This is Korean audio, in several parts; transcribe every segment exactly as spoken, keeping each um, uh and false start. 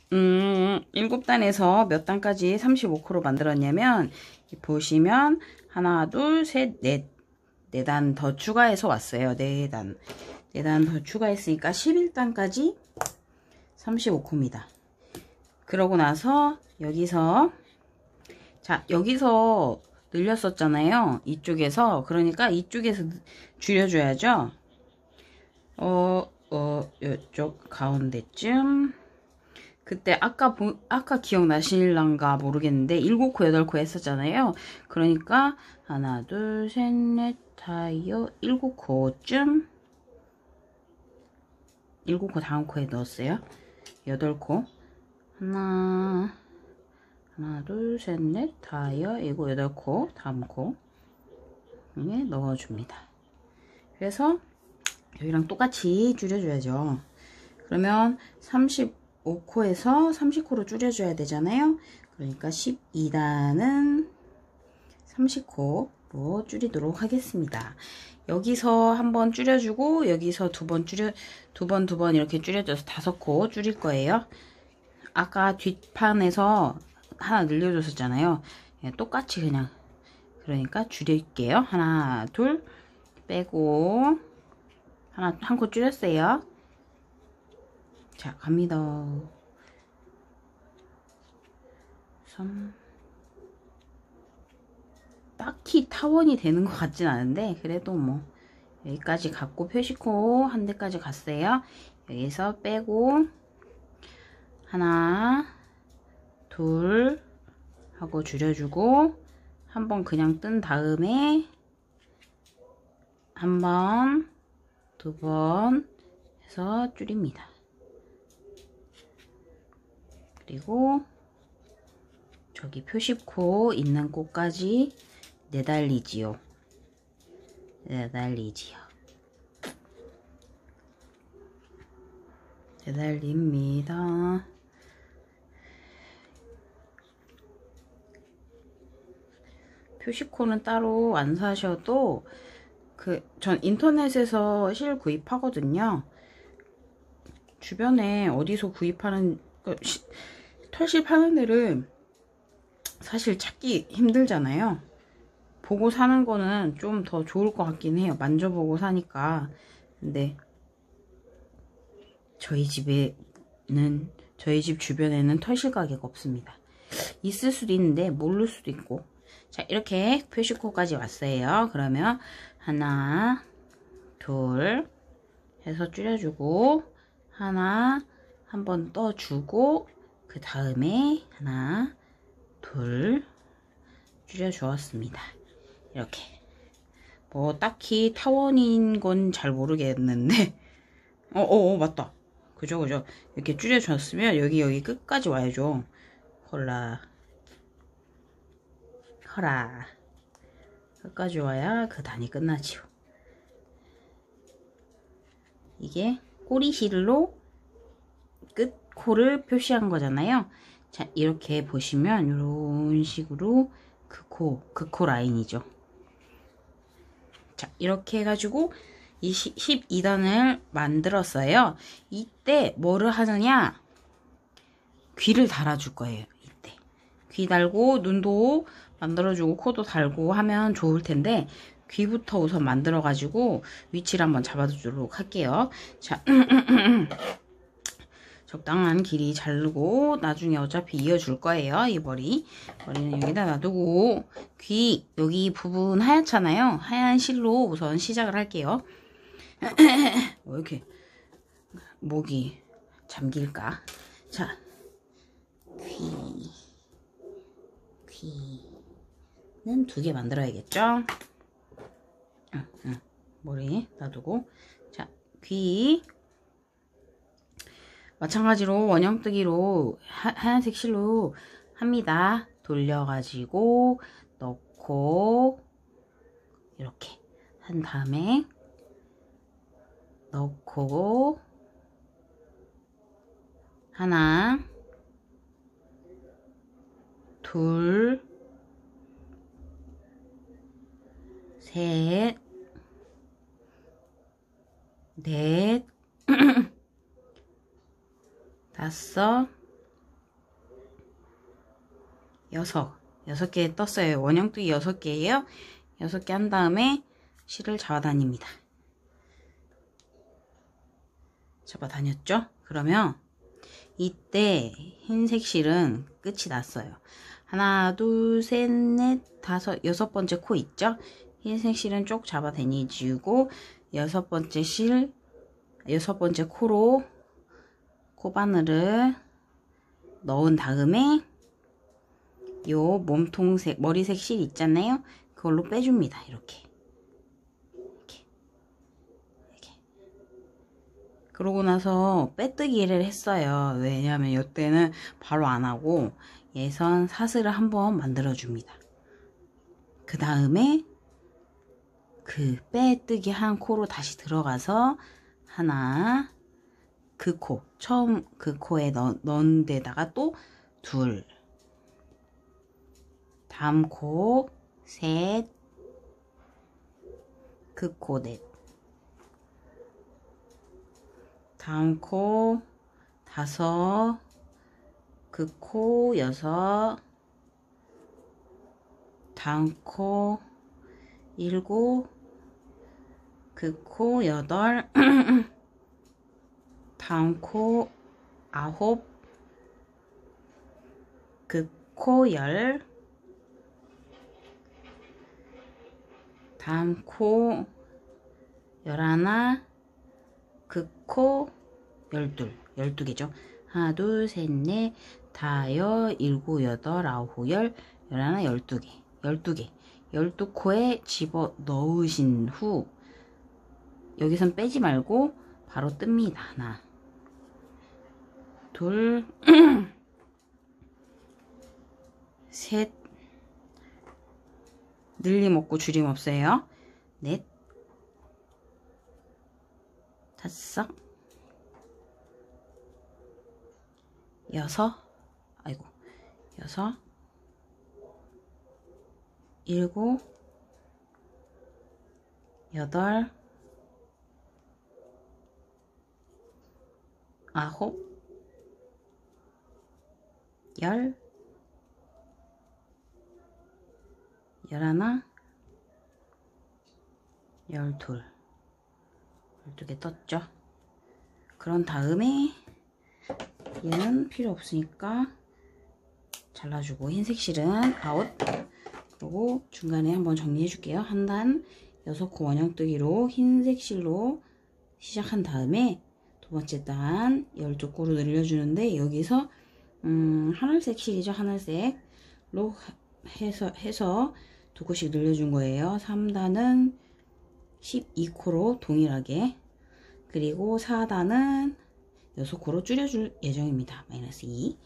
음, 일곱 단에서 몇 단까지 삼십오 코로 만들었냐면, 보시면, 하나, 둘, 셋, 넷, 네 단 더 추가해서 왔어요. 네 단. 네 단 더 추가했으니까 십일 단까지 삼십오 코입니다. 그러고 나서, 여기서, 자, 여기서 늘렸었잖아요. 이쪽에서. 그러니까 이쪽에서 줄여줘야죠. 어, 어, 이쪽 가운데쯤. 그때 아까 보, 아까 기억나실란가 모르겠는데 일곱 코 여덟 코 했었잖아요. 그러니까 하나 둘 셋 넷 다여 일곱 코쯤 일곱 코 다음 코에 넣었어요. 여덟 코 하나 하나 둘 셋 넷 다여 일곱 여덟 코 다음 코에 넣어줍니다. 그래서 여기랑 똑같이 줄여줘야죠. 그러면 삼십오 코에서 삼십 코로 줄여줘야 되잖아요. 그러니까 십이 단은 삼십 코로 줄이도록 하겠습니다. 여기서 한번 줄여주고 여기서 두 번 줄여 두 번 두 번 이렇게 줄여줘서 다섯 코 줄일 거예요. 아까 뒷판에서 하나 늘려줬었잖아요. 예, 똑같이 그냥 그러니까 줄일게요. 하나 둘 빼고 하나 한 코 줄였어요. 자, 갑니다. 삼 딱히 타원이 되는 것 같진 않은데 그래도 뭐 여기까지 갔고 표시코 한 대까지 갔어요. 여기서 빼고 하나 둘 하고 줄여주고 한번 그냥 뜬 다음에 한 번 두 번 해서 줄입니다. 그리고 저기 표시코 있는 곳까지 내달리지요. 내달리지요. 내달립니다. 표시코는 따로 안 사셔도 그 전 인터넷에서 실 구입하거든요. 주변에 어디서 구입하는 털실 파는 데를 사실 찾기 힘들잖아요. 보고 사는 거는 좀 더 좋을 것 같긴 해요. 만져보고 사니까. 근데 저희 집에는 저희 집 주변에는 털실 가게가 없습니다. 있을 수도 있는데 모를 수도 있고. 자, 이렇게 표시코까지 왔어요. 그러면 하나 둘 해서 줄여주고 하나 한번 떠주고 그 다음에 하나 둘 줄여주었습니다. 이렇게 뭐 딱히 타원인 건 잘 모르겠는데 어어어 어, 맞다. 그죠 그죠. 이렇게 줄여줬으면 여기 여기 끝까지 와야죠. 헐라 허라 끝까지 와야 그 단이 끝나지요. 이게 꼬리실로 끝 코를 표시한 거잖아요. 자, 이렇게 보시면 이런 식으로 그 코, 그 코 라인이죠. 자, 이렇게 해가지고 이 십이 단을 만들었어요. 이때 뭐를 하느냐? 귀를 달아줄 거예요. 이때 귀 달고 눈도 만들어주고 코도 달고 하면 좋을 텐데 귀부터 우선 만들어 가지고 위치를 한번 잡아주도록 할게요. 자, 적당한 길이 자르고 나중에 어차피 이어줄 거예요. 이 머리 머리는 여기다 놔두고 귀 여기 부분 하얗잖아요. 하얀 실로 우선 시작을 할게요. 왜 이렇게 목이 잠길까? 자, 귀 귀는 두 개 만들어야겠죠? 응, 응. 머리 놔두고 자, 귀 마찬가지로 원형뜨기로 하, 하얀색 실로 합니다. 돌려가지고 넣고 이렇게 한 다음에 넣고 하나 둘 셋 넷 다섯 여섯, 여섯 개 떴어요. 원형뜨기 여섯 개예요. 여섯 개 한 다음에 실을 잡아다닙니다. 잡아다녔죠? 그러면 이때 흰색 실은 끝이 났어요. 하나, 둘, 셋, 넷, 다섯, 여섯 번째 코 있죠? 흰색 실은 쭉 잡아다니지고 여섯 번째 실, 여섯 번째 코로 코바늘을 넣은 다음에 요 몸통색, 머리색 실 있잖아요. 그걸로 빼줍니다. 이렇게. 이렇게. 이렇게. 그러고 나서 빼뜨기를 했어요. 왜냐하면 이때는 바로 안 하고 예선 사슬을 한번 만들어 줍니다. 그 다음에 그 빼뜨기 한 코로 다시 들어가서 하나, 그 코, 처음 그 코에 넣, 넣은 데다가 또 둘, 다음 코 셋, 그 코 넷, 다음 코 다섯, 그 코 여섯, 다음 코 일곱, 그 코 여덟, 다음 코 아홉, 그 코 열, 다음 코 열하나, 그 코 열둘, 열두 개죠. 하나, 둘, 셋, 넷, 다여, 일곱, 여덟, 아홉, 열, 열하나, 열두 개, 열두 개, 열두 코에 집어 넣으신 후 여기선 빼지 말고 바로 뜹니다. 하나, 둘, 셋, 늘림 없고 줄임 없어요. 넷, 다섯, 여섯, 아이고, 여섯, 일곱, 여덟, 아홉, 열, 열하나, 열둘, 열두 개 떴죠. 그런 다음에 얘는 필요 없으니까 잘라주고 흰색 실은 아웃. 그리고 중간에 한번 정리해 줄게요. 한 단 여섯 코 원형뜨기로 흰색 실로 시작한 다음에 두 번째 단 열두 코로 늘려주는데 여기서 음, 하늘색 실이죠. 하늘색로 해서 해서 두 코씩 늘려준 거예요. 삼 단은 십이 코로 동일하게, 그리고 사 단은 여섯 코로 줄여줄 예정입니다. 마이너스 이.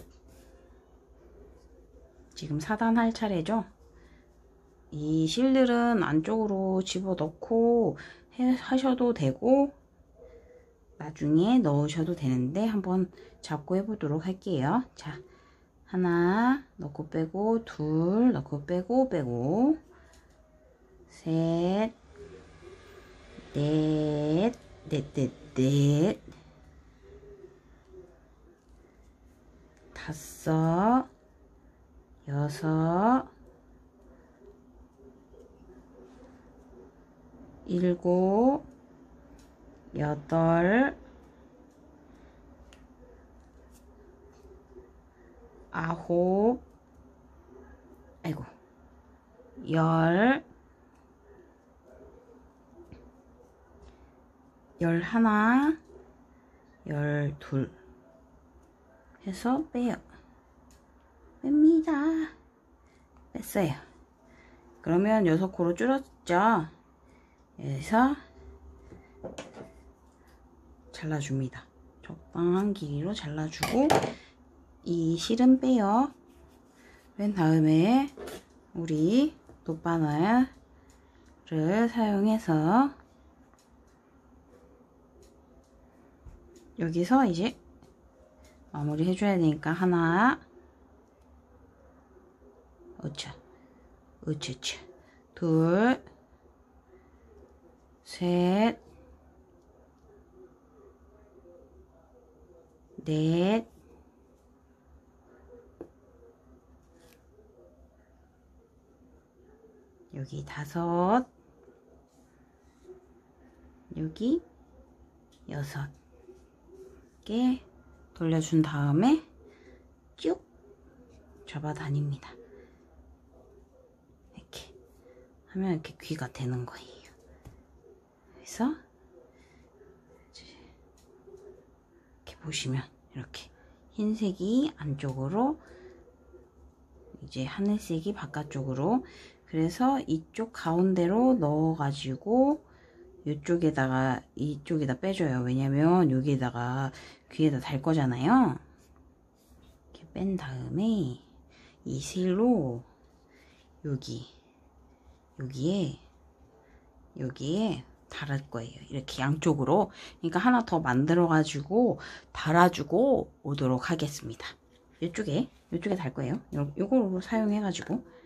지금 사 단 할 차례죠. 이 실들은 안쪽으로 집어넣고 해, 하셔도 되고 나중에 넣으셔도 되는데 한번 잡고 해보도록 할게요. 자, 하나 넣고 빼고, 둘 넣고 빼고 빼고, 셋, 넷, 넷, 넷, 넷, 다섯, 여섯, 일곱, 여덟, 아홉, 아이고, 열, 열하나, 열둘 해서 빼요. 뺍니다. 뺐어요. 그러면 여섯 코로 줄었죠. 그래서 잘라줍니다. 적당한 길이로 잘라주고 이 실은 빼요. 뺀 다음에 우리 돗바늘을 사용해서 여기서 이제 마무리 해줘야 되니까 하나, 어차, 어차차, 둘, 셋, 넷, 여기 다섯, 여기 여섯 개 돌려준 다음에 쭉 잡아다닙니다. 이렇게 하면 이렇게 귀가 되는 거예요. 그래서 이렇게 보시면 이렇게 흰색이 안쪽으로, 이제 하늘색이 바깥쪽으로, 그래서 이쪽 가운데로 넣어 가지고 이쪽에다가 이쪽에다 빼줘요. 왜냐면 여기에다가 귀에다 달 거잖아요. 이렇게 뺀 다음에 이 실로 여기 여기에 여기에 달을 거예요. 이렇게 양쪽으로. 그러니까 하나 더 만들어 가지고 달아주고 오도록 하겠습니다. 이쪽에 이쪽에 달 거예요. 요, 요거로 사용해 가지고